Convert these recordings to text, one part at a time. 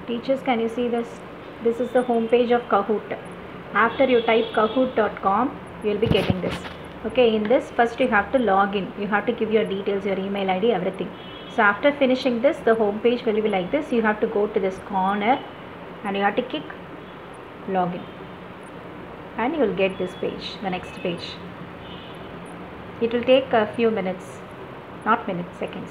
Teachers, can you see this? This is the home page of Kahoot. After you type kahoot.com, you will be getting this. Okay, in this first you have to log in. You have to give your details, your email ID, everything. So after finishing this, the home page will be like this. You have to go to this corner and you have to click login, and you will get this page, the next page. It will take a few minutes, not minutes, seconds.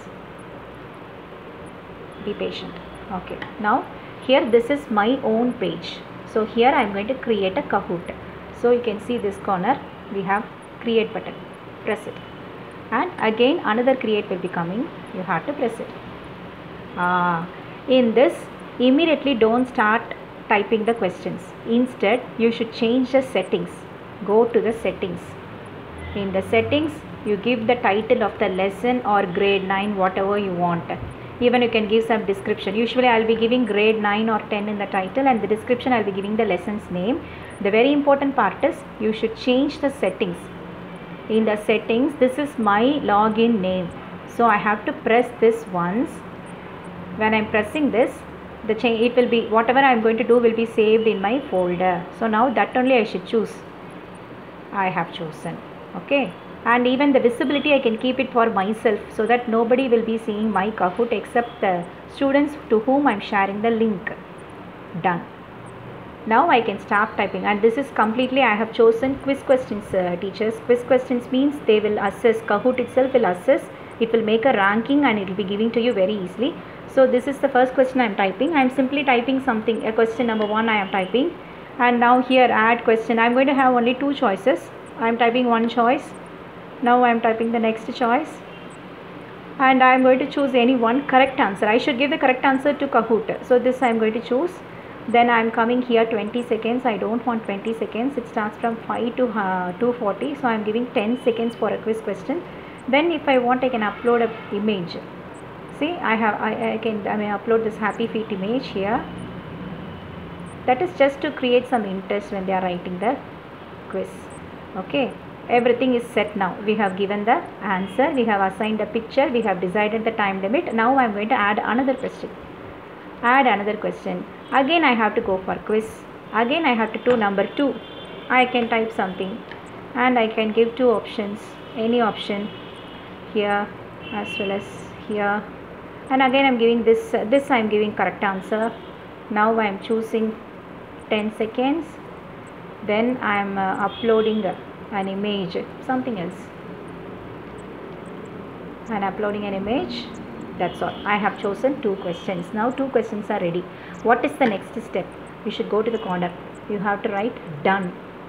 Be patient. Okay, now here this is my own page. So here I am going to create a Kahoot. So you can see this corner, we have create button. Press it, and again another create will be coming. You have to press it. In this, immediately don't start typing the questions. Instead, you should change the settings. Go to the settings. In the settings, you give the title of the lesson or grade 9, whatever you want. Even you can give some description. Usually I will be giving grade 9 or 10 in the title, and the description I will be giving the lesson's name. The very important part is you should change the settings. In the settings, this is my login name. So I have to press this once. When I am pressing this, it will be, whatever I am going to do will be saved in my folder. So now that only I should choose. I have chosen. Okay. And even the visibility I can keep it for myself, so that nobody will be seeing my Kahoot except the students to whom I am sharing the link. Done. Now I can start typing, and this is completely, I have chosen quiz questions, teachers. Quiz questions means they will assess, Kahoot itself will assess, it will make a ranking and it will be giving to you very easily. So this is the first question I am typing. I am simply typing something, a question number 1 I am typing, and now here add question. I am going to have only 2 choices. I am typing one choice. Now I am typing the next choice, and I am going to choose any one correct answer. I should give the correct answer to Kahoot. So this I am going to choose. Then I am coming here 20 seconds. I don't want 20 seconds. It starts from 5 to 2:40. So I am giving 10 seconds for a quiz question. Then if I want, I can upload an image. See, I may upload this happy feet image here. That is just to create some interest when they are writing the quiz. Okay. Everything is set now. We have given the answer, we have assigned a picture, we have decided the time limit. Now I am going to add another question. Add another question. Again I have to go for quiz. Again I have to do number 2. I can type something, and I can give 2 options. Any option here as well as here. And again I am giving this I am giving correct answer. Now I am choosing 10 seconds. Then I am uploading an image, something else, and uploading an image. That's all. I have chosen 2 questions. Now 2 questions are ready. What is the next step? You should go to the corner. You have to write done.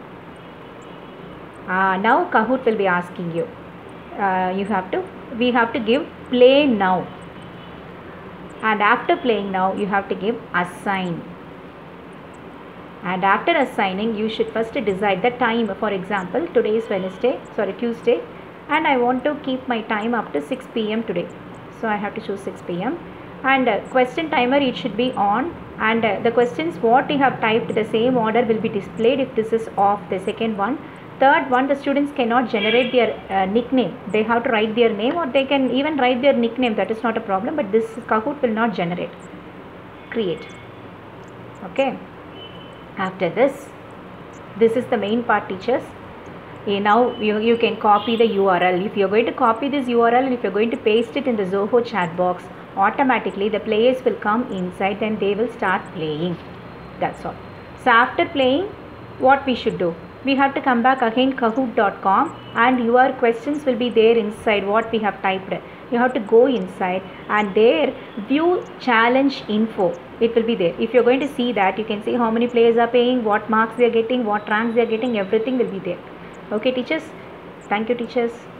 Now Kahoot will be asking you. We have to give play now, and after playing now you have to give assign. And after assigning, you should first decide the time. For example, today is Tuesday, and I want to keep my time up to 6 p.m. today. So I have to choose 6 p.m. And question timer, it should be on, and the questions what you have typed, the same order will be displayed if this is off. The second one. Third one, the students cannot generate their nickname. They have to write their name, or they can even write their nickname. That is not a problem, but this Kahoot will not generate. Create. Okay. After this is the main part, teachers. Now you can copy the URL. If you are going to copy this URL, and if you are going to paste it in the Zoho chat box, automatically the players will come inside and they will start playing. That's all. So after playing, what we should do? We have to come back again kahoot.com, and your questions will be there inside what we have typed. You have to go inside, and there view challenge info. It will be there. If you are going to see that, you can see how many players are playing, what marks they are getting, what ranks they are getting, everything will be there. Okay, teachers? Thank you, teachers.